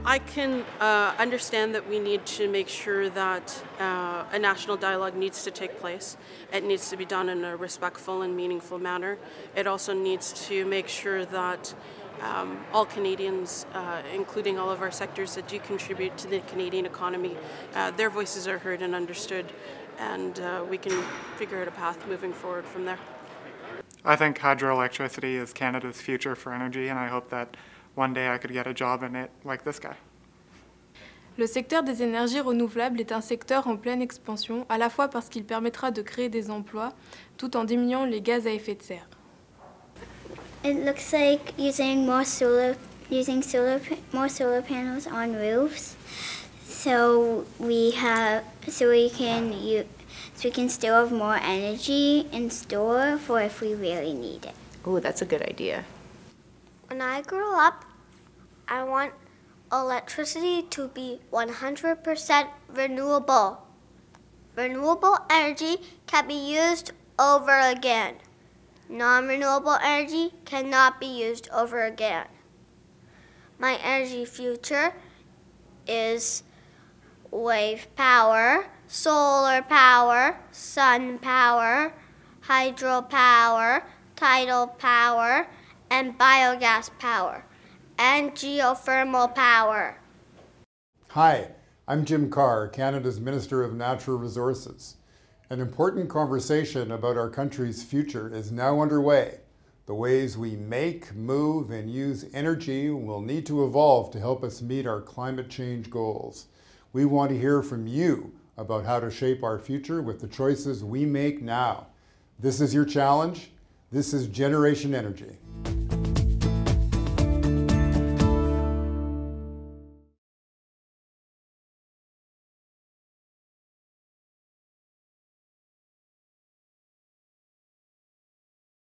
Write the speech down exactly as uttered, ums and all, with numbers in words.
I can uh, understand that we need to make sure that uh, a national dialogue needs to take place. It needs to be done in a respectful and meaningful manner. It also needs to make sure that um, all Canadians, uh, including all of our sectors that do contribute to the Canadian economy, uh, their voices are heard and understood, and uh, we can figure out a path moving forward from there. I think hydroelectricity is Canada's future for energy, and I hope that one day I could get a job in it like this guy. Le secteur des énergies renouvelables est un secteur en pleine expansion, à la fois parce qu'il permettra de créer des emplois, tout en diminuant les gaz à effet de serre. It looks like using more solar, using solar, more solar panels on roofs, so we have, so we can use, so we can still have more energy in store for if we really need it. Oh, that's a good idea. When I grow up, I want electricity to be one hundred percent renewable. Renewable energy can be used over again. Non-renewable energy cannot be used over again. My energy future is wave power, solar power, sun power, hydropower, tidal power, and biogas power, and geothermal power. Hi, I'm Jim Carr, Canada's Minister of Natural Resources. An important conversation about our country's future is now underway. The ways we make, move, and use energy will need to evolve to help us meet our climate change goals. We want to hear from you about how to shape our future with the choices we make now. This is your challenge. This is Generation Energy.